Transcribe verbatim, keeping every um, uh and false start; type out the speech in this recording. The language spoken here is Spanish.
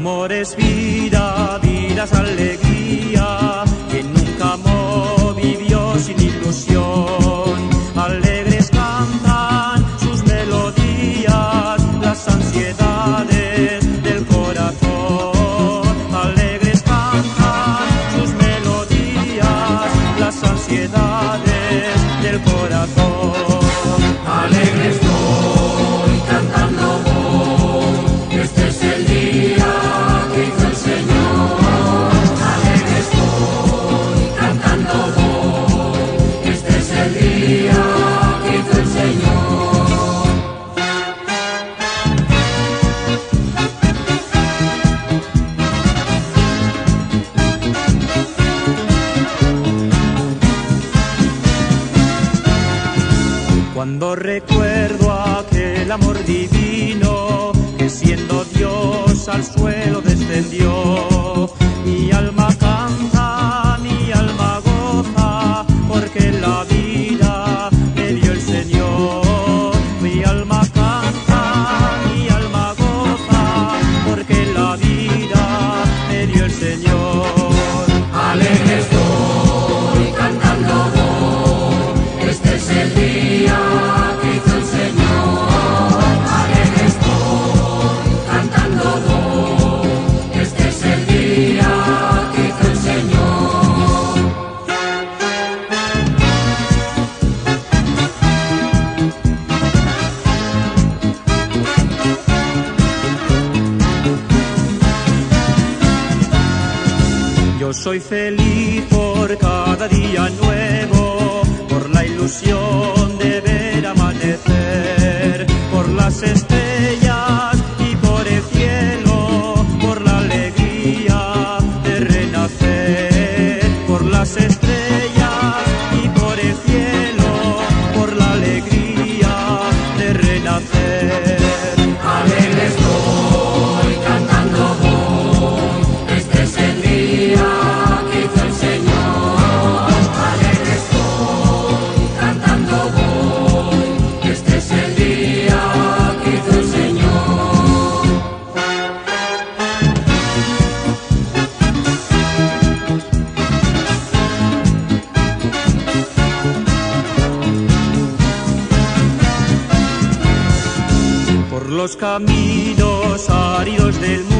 amor es vida, vida es alegría, quien nunca amó vivió sin ilusión. Alegres cantan sus melodías, las ansiedades del corazón. Alegres cantan sus melodías, las ansiedades del corazón. Alegre estoy cantando voy, este es el día que hizo el Señor. Alegre estoy cantando voy, este es el día que hizo el Señor. Cuando recuerdo aquel amor divino que siendo Dios al suelo descendió, mi alma canta, mi alma goza, porque la vida me dio el Señor. Mi alma canta, mi alma goza, porque la vida me dio el Señor. Alegre estoy cantando voy, este es el día que hizo el Señor. Alegre estoy cantando voy, este es el día que hizo el Señor. Yo soy feliz por cada día nuevo, por la ilusión de ver amanecer, por las estrellas y por el cielo, por la alegría de renacer. Por las estrellas y por el cielo, por la alegría de renacer. Alegre estoy cantando voy, este es el día que hizo el Señor. Alegre estoy cantando voy, este es el día que hizo el Señor. Por los caminos áridos del mundo